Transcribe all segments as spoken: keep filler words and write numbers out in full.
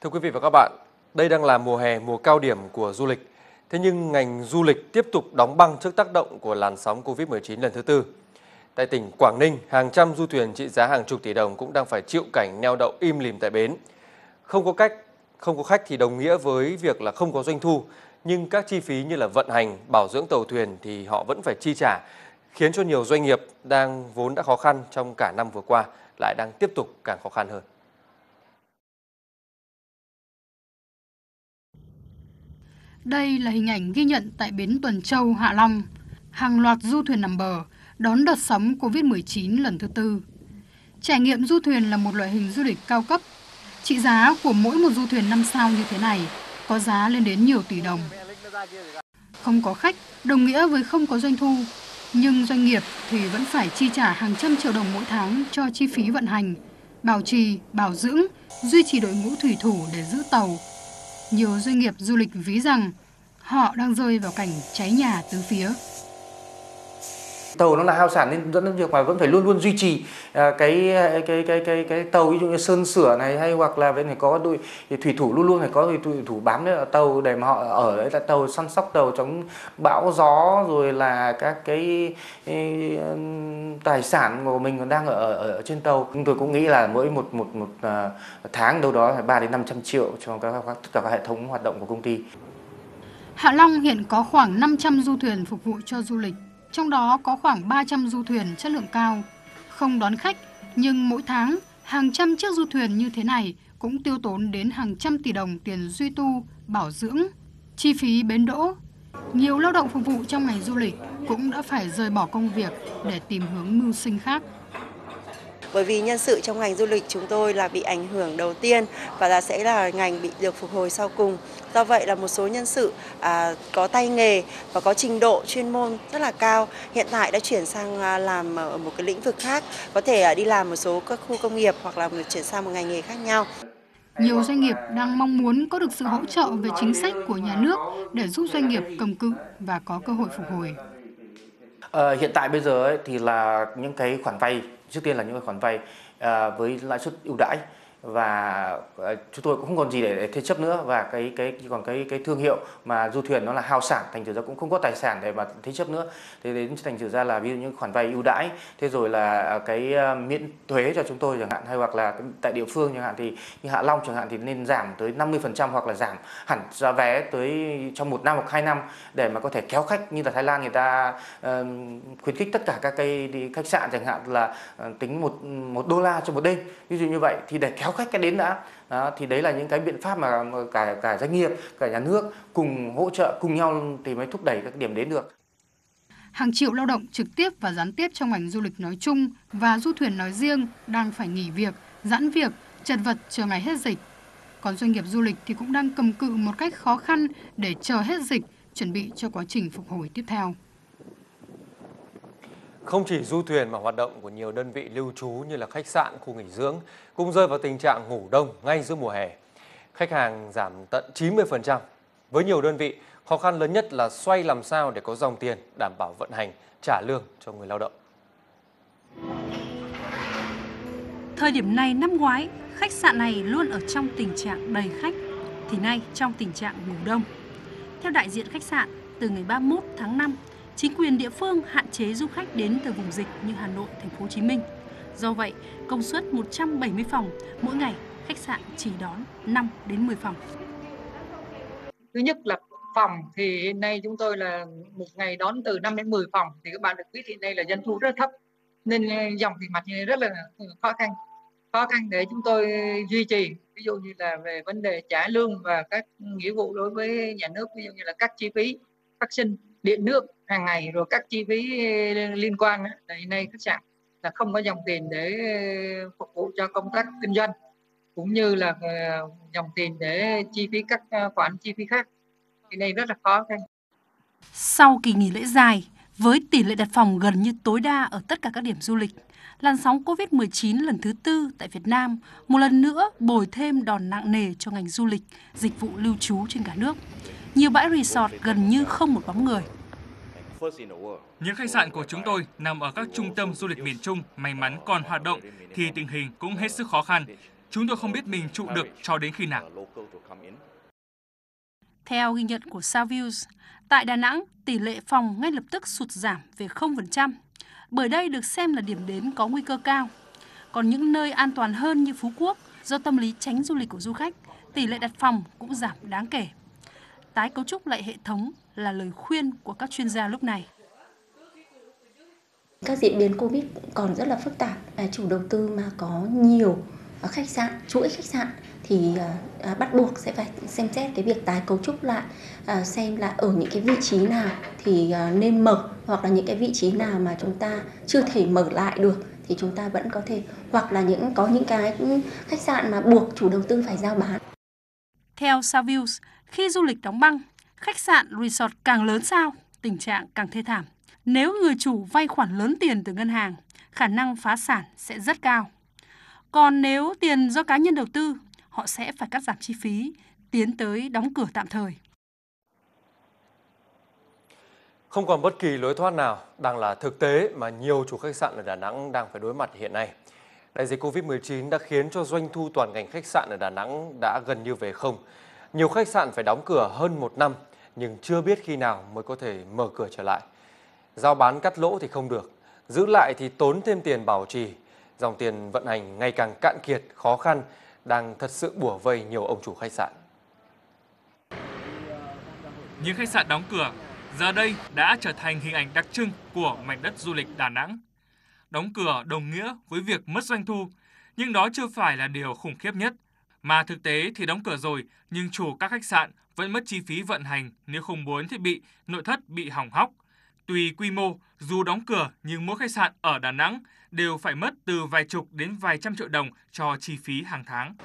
Thưa quý vị và các bạn, đây đang là mùa hè, mùa cao điểm của du lịch. Thế nhưng ngành du lịch tiếp tục đóng băng trước tác động của làn sóng Covid mười chín lần thứ tư. Tại tỉnh Quảng Ninh, hàng trăm du thuyền trị giá hàng chục tỷ đồng cũng đang phải chịu cảnh neo đậu im lìm tại bến. Không có cách, không có khách thì đồng nghĩa với việc là không có doanh thu, nhưng các chi phí như là vận hành, bảo dưỡng tàu thuyền thì họ vẫn phải chi trả, khiến cho nhiều doanh nghiệp đang vốn đã khó khăn trong cả năm vừa qua lại đang tiếp tục càng khó khăn hơn. Đây là hình ảnh ghi nhận tại bến Tuần Châu, Hạ Long. Hàng loạt du thuyền nằm bờ, đón đợt sóng Covid mười chín lần thứ tư. Trải nghiệm du thuyền là một loại hình du lịch cao cấp. Trị giá của mỗi một du thuyền năm sao như thế này có giá lên đến nhiều tỷ đồng. Không có khách đồng nghĩa với không có doanh thu, nhưng doanh nghiệp thì vẫn phải chi trả hàng trăm triệu đồng mỗi tháng cho chi phí vận hành, bảo trì, bảo dưỡng, duy trì đội ngũ thủy thủ để giữ tàu. Nhiều doanh nghiệp du lịch ví rằng họ đang rơi vào cảnh cháy nhà tứ phía. Tàu nó là hao sản nên dẫn đến việc mà vẫn phải luôn luôn duy trì cái cái cái cái cái, cái tàu, ví dụ như sơn sửa này, hay hoặc là vẫn phải có đội thủy thủ, luôn luôn phải có thủy thủ bám ở tàu để mà họ ở đấy, là tàu săn sóc tàu chống bão gió, rồi là các cái, cái tài sản của mình còn đang ở, ở ở trên tàu. Chúng tôi cũng nghĩ là mỗi một một một tháng đâu đó phải ba đến năm trăm triệu cho các, các tất cả các hệ thống hoạt động của công ty. Hạ Long hiện có khoảng năm trăm du thuyền phục vụ cho du lịch. Trong đó có khoảng ba trăm du thuyền chất lượng cao, không đón khách, nhưng mỗi tháng hàng trăm chiếc du thuyền như thế này cũng tiêu tốn đến hàng trăm tỷ đồng tiền duy tu, bảo dưỡng, chi phí bến đỗ. Nhiều lao động phục vụ trong ngành du lịch cũng đã phải rời bỏ công việc để tìm hướng mưu sinh khác. Bởi vì nhân sự trong ngành du lịch chúng tôi là bị ảnh hưởng đầu tiên và là sẽ là ngành bị được phục hồi sau cùng. Do vậy là một số nhân sự à, có tay nghề và có trình độ chuyên môn rất là cao hiện tại đã chuyển sang làm ở một cái lĩnh vực khác, có thể đi làm một số các khu công nghiệp hoặc là chuyển sang một ngành nghề khác nhau. Nhiều doanh nghiệp đang mong muốn có được sự hỗ trợ về chính sách của nhà nước để giúp doanh nghiệp cầm cự và có cơ hội phục hồi. À, hiện tại bây giờ ấy, thì là những cái khoản vay, trước tiên là những cái khoản vay à, với lãi suất ưu đãi, và à, chúng tôi cũng không còn gì để, để thế chấp nữa, và cái cái còn cái cái thương hiệu mà du thuyền nó là hao sản, thành thử ra cũng không có tài sản để mà thế chấp nữa. Thế đến thành thử ra là ví dụ những khoản vay ưu đãi, thế rồi là cái uh, miễn thuế cho chúng tôi chẳng hạn, hay hoặc là tại địa phương chẳng hạn thì như Hạ Long chẳng hạn thì nên giảm tới năm mươi phần trăm hoặc là giảm hẳn giá vé tới trong một năm hoặc hai năm để mà có thể kéo khách. Như là Thái Lan người ta uh, khuyến khích tất cả các cái đi khách sạn chẳng hạn là uh, tính một một đô la cho một đêm, ví dụ như vậy, thì để kéo khách cái đến đã. Đó, thì đấy là những cái biện pháp mà cả cả doanh nghiệp, cả nhà nước cùng hỗ trợ cùng nhau thì mới thúc đẩy các điểm đến được. Hàng triệu lao động trực tiếp và gián tiếp trong ngành du lịch nói chung và du thuyền nói riêng đang phải nghỉ việc, giãn việc, chật vật chờ ngày hết dịch. Còn doanh nghiệp du lịch thì cũng đang cầm cự một cách khó khăn để chờ hết dịch, chuẩn bị cho quá trình phục hồi tiếp theo. Không chỉ du thuyền mà hoạt động của nhiều đơn vị lưu trú như là khách sạn, khu nghỉ dưỡng cũng rơi vào tình trạng ngủ đông ngay giữa mùa hè. Khách hàng giảm tận chín mươi phần trăm. Với nhiều đơn vị, khó khăn lớn nhất là xoay làm sao để có dòng tiền đảm bảo vận hành, trả lương cho người lao động. Thời điểm này năm ngoái, khách sạn này luôn ở trong tình trạng đầy khách, thì nay trong tình trạng ngủ đông. Theo đại diện khách sạn, từ ngày ba mươi mốt tháng năm, chính quyền địa phương hạn chế du khách đến từ vùng dịch như Hà Nội, Thành phố Hồ Chí Minh. Do vậy, công suất một trăm bảy mươi phòng, mỗi ngày khách sạn chỉ đón năm đến mười phòng. Thứ nhất là phòng thì hiện nay chúng tôi là một ngày đón từ năm đến mười phòng, thì các bạn được biết hiện nay là doanh thu rất thấp nên dòng tiền mặt như rất là khó khăn. Khó khăn để chúng tôi duy trì, ví dụ như là về vấn đề trả lương và các nghĩa vụ đối với nhà nước, ví dụ như là các chi phí phát sinh điện nước hàng ngày, rồi các chi phí liên quan. Hiện nay khách sạn là không có dòng tiền để phục vụ cho công tác kinh doanh, cũng như là dòng tiền để chi phí các khoản chi phí khác, thì này rất là khó khăn. Sau kỳ nghỉ lễ dài, với tỷ lệ đặt phòng gần như tối đa ở tất cả các điểm du lịch, làn sóng Covid mười chín lần thứ tư tại Việt Nam một lần nữa bồi thêm đòn nặng nề cho ngành du lịch, dịch vụ lưu trú trên cả nước. Nhiều bãi resort gần như không một bóng người. Những khách sạn của chúng tôi nằm ở các trung tâm du lịch miền Trung may mắn còn hoạt động thì tình hình cũng hết sức khó khăn. Chúng tôi không biết mình trụ được cho đến khi nào. Theo ghi nhận của Savills, tại Đà Nẵng, tỷ lệ phòng ngay lập tức sụt giảm về không phần trăm, bởi đây được xem là điểm đến có nguy cơ cao. Còn những nơi an toàn hơn như Phú Quốc, do tâm lý tránh du lịch của du khách, tỷ lệ đặt phòng cũng giảm đáng kể. Tái cấu trúc lại hệ thống là lời khuyên của các chuyên gia lúc này. Các diễn biến Covid còn rất là phức tạp. Chủ đầu tư mà có nhiều khách sạn, chuỗi khách sạn thì bắt buộc sẽ phải xem xét cái việc tái cấu trúc lại, xem là ở những cái vị trí nào thì nên mở, hoặc là những cái vị trí nào mà chúng ta chưa thể mở lại được thì chúng ta vẫn có thể, hoặc là những có những cái khách sạn mà buộc chủ đầu tư phải giao bán. Theo Savills, khi du lịch đóng băng, khách sạn resort càng lớn sao, tình trạng càng thê thảm. Nếu người chủ vay khoản lớn tiền từ ngân hàng, khả năng phá sản sẽ rất cao. Còn nếu tiền do cá nhân đầu tư, họ sẽ phải cắt giảm chi phí, tiến tới đóng cửa tạm thời. Không còn bất kỳ lối thoát nào đang là thực tế mà nhiều chủ khách sạn ở Đà Nẵng đang phải đối mặt hiện nay. Đại dịch Covid mười chín đã khiến cho doanh thu toàn ngành khách sạn ở Đà Nẵng đã gần như về không. Nhiều khách sạn phải đóng cửa hơn một năm, nhưng chưa biết khi nào mới có thể mở cửa trở lại. Giao bán cắt lỗ thì không được, giữ lại thì tốn thêm tiền bảo trì. Dòng tiền vận hành ngày càng cạn kiệt, khó khăn, đang thật sự bủa vây nhiều ông chủ khách sạn. Những khách sạn đóng cửa giờ đây đã trở thành hình ảnh đặc trưng của mảnh đất du lịch Đà Nẵng. Đóng cửa đồng nghĩa với việc mất doanh thu, nhưng đó chưa phải là điều khủng khiếp nhất. Mà thực tế thì đóng cửa rồi, nhưng chủ các khách sạn vẫn mất chi phí vận hành nếu không muốn thiết bị, nội thất bị hỏng hóc. Tùy quy mô, dù đóng cửa nhưng mỗi khách sạn ở Đà Nẵng đều phải mất từ vài chục đến vài trăm triệu đồng cho chi phí hàng tháng.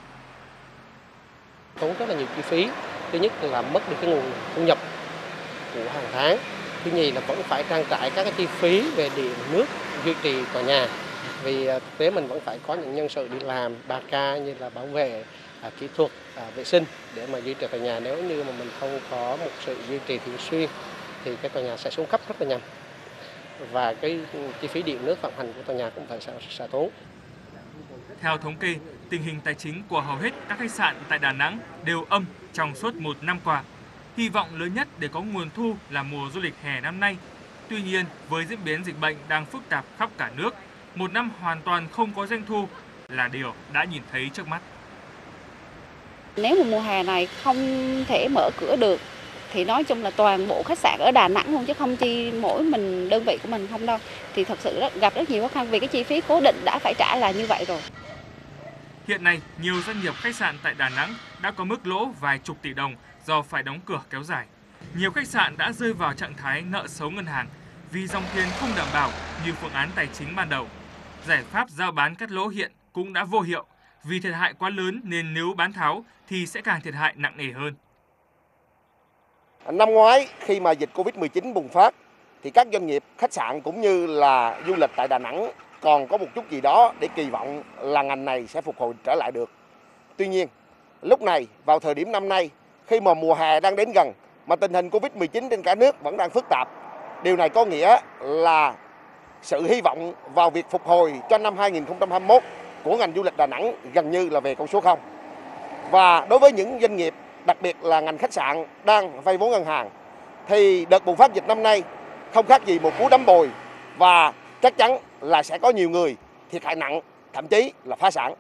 Tốn rất là nhiều chi phí. Thứ nhất là mất đi cái nguồn thu nhập của hàng tháng. Thứ nhì là vẫn phải trang trải các cái chi phí về điện, nước, duy trì tòa nhà. Vì thực tế mình vẫn phải có những nhân sự đi làm ba ca như là bảo vệ, kỹ thuật, vệ sinh để mà duy trì tòa nhà. Nếu như mà mình không có một sự duy trì thường xuyên thì cái tòa nhà sẽ xuống cấp rất là nhanh. Và cái chi phí điện nước vận hành của tòa nhà cũng phải xả tốn. Theo thống kê, tình hình tài chính của hầu hết các khách sạn tại Đà Nẵng đều âm trong suốt một năm qua. Hy vọng lớn nhất để có nguồn thu là mùa du lịch hè năm nay. Tuy nhiên, với diễn biến dịch bệnh đang phức tạp khắp cả nước, một năm hoàn toàn không có doanh thu là điều đã nhìn thấy trước mắt. Nếu mà mùa hè này không thể mở cửa được thì nói chung là toàn bộ khách sạn ở Đà Nẵng luôn, chứ không chỉ mỗi mình đơn vị của mình không đâu. Thì thật sự rất, gặp rất nhiều khó khăn vì cái chi phí cố định đã phải trả là như vậy rồi. Hiện nay, nhiều doanh nghiệp khách sạn tại Đà Nẵng đã có mức lỗ vài chục tỷ đồng do phải đóng cửa kéo dài. Nhiều khách sạn đã rơi vào trạng thái nợ xấu ngân hàng vì dòng tiền không đảm bảo như phương án tài chính ban đầu. Giải pháp giao bán cắt lỗ hiện cũng đã vô hiệu vì thiệt hại quá lớn nên nếu bán tháo thì sẽ càng thiệt hại nặng nề hơn. Năm ngoái khi mà dịch Covid mười chín bùng phát thì các doanh nghiệp khách sạn cũng như là du lịch tại Đà Nẵng còn có một chút gì đó để kỳ vọng là ngành này sẽ phục hồi trở lại được. Tuy nhiên, lúc này vào thời điểm năm nay khi mà mùa hè đang đến gần mà tình hình Covid mười chín trên cả nước vẫn đang phức tạp, điều này có nghĩa là sự hy vọng vào việc phục hồi cho năm hai nghìn không trăm hai mươi mốt của ngành du lịch Đà Nẵng gần như là về con số không. Và đối với những doanh nghiệp, đặc biệt là ngành khách sạn đang vay vốn ngân hàng, thì đợt bùng phát dịch năm nay không khác gì một cú đấm bồi và chắc chắn là sẽ có nhiều người thiệt hại nặng, thậm chí là phá sản.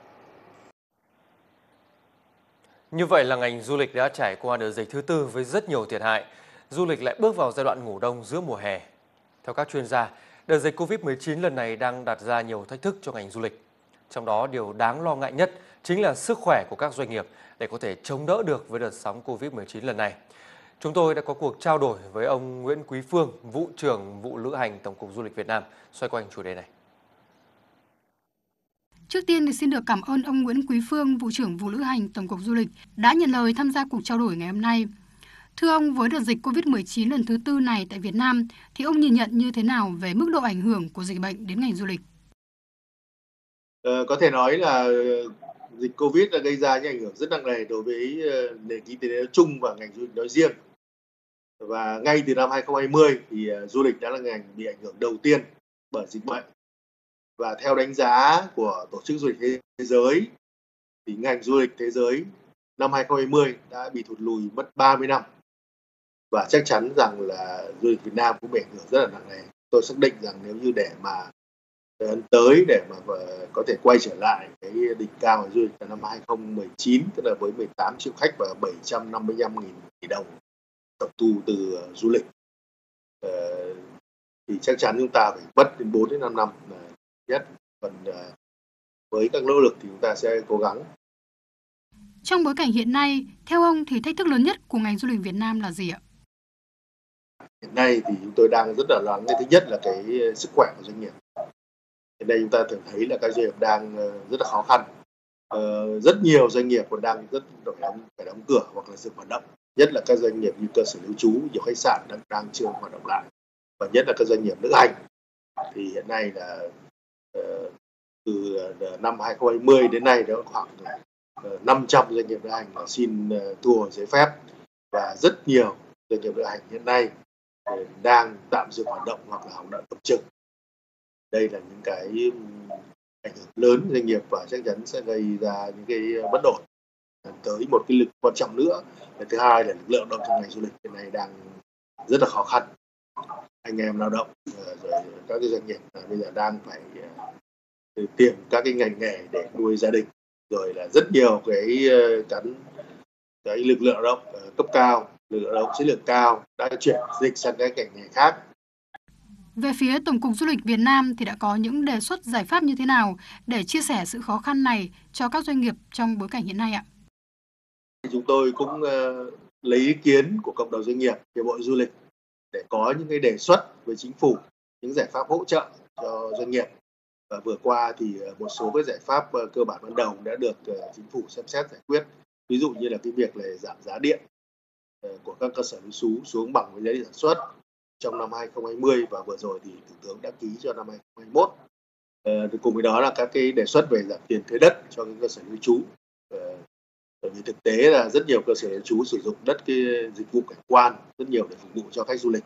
Như vậy là ngành du lịch đã trải qua đợt dịch thứ tư với rất nhiều thiệt hại. Du lịch lại bước vào giai đoạn ngủ đông giữa mùa hè. Theo các chuyên gia, đợt dịch Covid mười chín lần này đang đặt ra nhiều thách thức cho ngành du lịch. Trong đó, điều đáng lo ngại nhất chính là sức khỏe của các doanh nghiệp để có thể chống đỡ được với đợt sóng Covid mười chín lần này. Chúng tôi đã có cuộc trao đổi với ông Nguyễn Quý Phương, vụ trưởng vụ lữ hành Tổng cục Du lịch Việt Nam xoay quanh chủ đề này. Trước tiên thì xin được cảm ơn ông Nguyễn Quý Phương, vụ trưởng vụ lữ hành Tổng cục Du lịch đã nhận lời tham gia cuộc trao đổi ngày hôm nay. Thưa ông, với đợt dịch Covid mười chín lần thứ tư này tại Việt Nam thì ông nhìn nhận như thế nào về mức độ ảnh hưởng của dịch bệnh đến ngành du lịch? Ờ, có thể nói là dịch Covid đã gây ra những ảnh hưởng rất nặng nề đối với nền kinh tế nói chung và ngành du lịch nói riêng. Và ngay từ năm hai nghìn không trăm hai mươi thì du lịch đã là ngành bị ảnh hưởng đầu tiên bởi dịch bệnh. Và theo đánh giá của Tổ chức Du lịch Thế giới thì ngành du lịch thế giới năm hai không hai không đã bị thụt lùi mất ba mươi năm. Và chắc chắn rằng là du lịch Việt Nam cũng bị ảnh hưởng rất là nặng nề. Tôi xác định rằng nếu như để mà tới để mà có thể quay trở lại cái đỉnh cao của du lịch là năm hai không một chín, tức là với mười tám triệu khách và bảy trăm năm mươi lăm nghìn tỷ đồng tổng thu từ uh, du lịch, uh, thì chắc chắn chúng ta phải mất đến bốn đến năm năm là nhất. Còn uh, với các nỗ lực thì chúng ta sẽ cố gắng. Trong bối cảnh hiện nay, theo ông thì thách thức lớn nhất của ngành du lịch Việt Nam là gì ạ? Hiện nay thì chúng tôi đang rất là lo lắng. Thứ nhất là cái sức khỏe của doanh nghiệp. Hiện nay chúng ta thường thấy là các doanh nghiệp đang rất là khó khăn. Ờ, rất nhiều doanh nghiệp còn đang rất phải đóng, phải đóng cửa hoặc là dừng hoạt động. Nhất là các doanh nghiệp như cơ sở lưu trú, nhiều khách sạn đang đang chưa hoạt động lại. Và nhất là các doanh nghiệp lữ hành. Thì hiện nay là uh, từ năm hai không hai không đến nay đã khoảng uh, năm trăm doanh nghiệp lữ hành xin uh, thu hồi giấy phép, và rất nhiều doanh nghiệp lữ hành hiện nay uh, đang tạm dừng hoạt động hoặc là hoạt động cầm chừng. Đây là những cái ảnh hưởng lớn doanh nghiệp và chắc chắn sẽ gây ra những cái bất ổn. Tới một cái lực quan trọng nữa, và thứ hai là lực lượng lao động trong ngành du lịch hiện nay đang rất là khó khăn. Anh em lao động rồi các cái doanh nghiệp bây giờ đang phải tìm các cái ngành nghề để nuôi gia đình, rồi là rất nhiều cái cán cái lực lượng lao động cấp cao, lực lượng lao động chất lượng cao đã chuyển dịch sang các ngành nghề khác. Về phía Tổng cục Du lịch Việt Nam thì đã có những đề xuất giải pháp như thế nào để chia sẻ sự khó khăn này cho các doanh nghiệp trong bối cảnh hiện nay ạ? Chúng tôi cũng uh, lấy ý kiến của cộng đồng doanh nghiệp, hiệp hội du lịch để có những cái đề xuất với chính phủ, những giải pháp hỗ trợ cho doanh nghiệp. Và vừa qua thì một số cái giải pháp uh, cơ bản ban đầu đã được uh, chính phủ xem xét giải quyết. Ví dụ như là cái việc là giảm giá điện uh, của các cơ sở lưu trú xuống bằng với giá điện sản xuất trong năm hai không hai không, và vừa rồi thì Thủ tướng đã ký cho năm hai không hai mốt. Ờ, cùng với đó là các cái đề xuất về giảm tiền thuế đất cho cái cơ sở lưu trú. Ờ, bởi vì thực tế là rất nhiều cơ sở lưu trú sử dụng đất cái dịch vụ cảnh quan rất nhiều để phục vụ cho khách du lịch.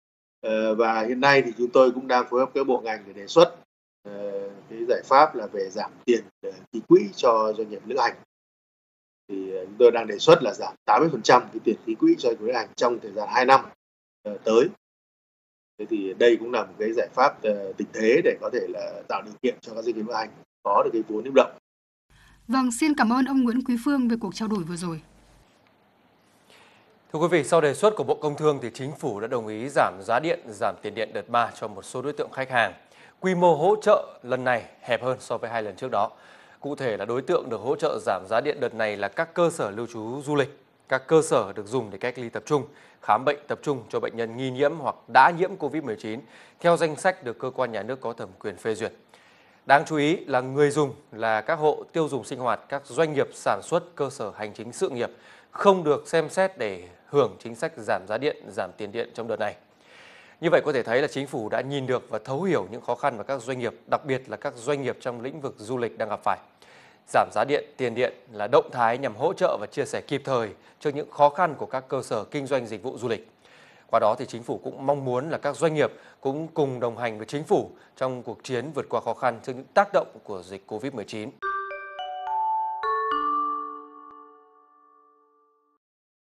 Ờ, và hiện nay thì chúng tôi cũng đang phối hợp với bộ ngành để đề xuất ờ, cái giải pháp là về giảm tiền ký quỹ cho doanh nghiệp lữ hành. Thì chúng tôi đang đề xuất là giảm tám mươi phần trăm cái tiền ký quỹ cho doanh nghiệp lữ hành trong thời gian hai năm uh, tới. Thế thì đây cũng là một cái giải pháp uh, tình thế để có thể là tạo điều kiện cho các doanh nghiệp lữ hành có được cái vốn lưu động. Vâng, xin cảm ơn ông Nguyễn Quý Phương về cuộc trao đổi vừa rồi. Thưa quý vị, sau đề xuất của Bộ Công Thương thì Chính phủ đã đồng ý giảm giá điện, giảm tiền điện đợt ba cho một số đối tượng khách hàng. Quy mô hỗ trợ lần này hẹp hơn so với hai lần trước đó. Cụ thể là đối tượng được hỗ trợ giảm giá điện đợt này là các cơ sở lưu trú du lịch, các cơ sở được dùng để cách ly tập trung, khám bệnh tập trung cho bệnh nhân nghi nhiễm hoặc đã nhiễm Covid mười chín theo danh sách được cơ quan nhà nước có thẩm quyền phê duyệt. Đáng chú ý là người dùng là các hộ tiêu dùng sinh hoạt, các doanh nghiệp sản xuất, cơ sở hành chính sự nghiệp không được xem xét để hưởng chính sách giảm giá điện, giảm tiền điện trong đợt này. Như vậy có thể thấy là Chính phủ đã nhìn được và thấu hiểu những khó khăn mà các doanh nghiệp, đặc biệt là các doanh nghiệp trong lĩnh vực du lịch đang gặp phải. Giảm giá điện, tiền điện là động thái nhằm hỗ trợ và chia sẻ kịp thời trước những khó khăn của các cơ sở kinh doanh dịch vụ du lịch. Qua đó thì Chính phủ cũng mong muốn là các doanh nghiệp cũng cùng đồng hành với Chính phủ trong cuộc chiến vượt qua khó khăn trước những tác động của dịch Covid mười chín.